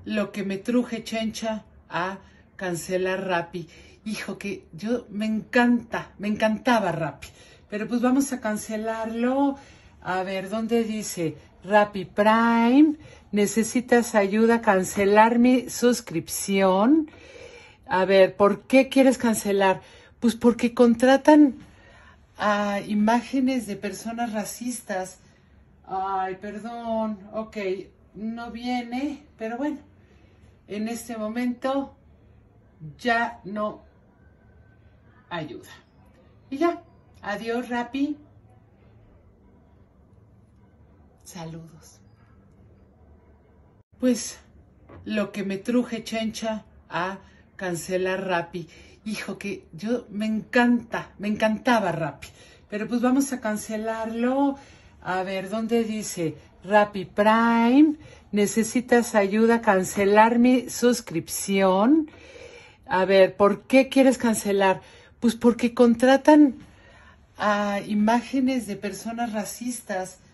lo que me truje Chencha a cancelar Rappi. Hijo, que yo me encantaba Rappi. Pero pues vamos a cancelarlo. A ver, ¿dónde dice? Rappi Prime, necesitas ayuda a cancelar mi suscripción. A ver, ¿por qué quieres cancelar? Pues porque contratan a imágenes de personas racistas. Ay, perdón, ok, no viene, pero bueno, en este momento ya no ayuda. Y ya, adiós Rappi. Saludos. Pues lo que me truje Chencha a cancelar Rappi. Hijo, que yo me encantaba Rappi. Pero pues vamos a cancelarlo. A ver, ¿dónde dice? Rappi Prime, necesitas ayuda a cancelar mi suscripción. A ver, ¿por qué quieres cancelar? Pues porque contratan a imágenes de personas racistas.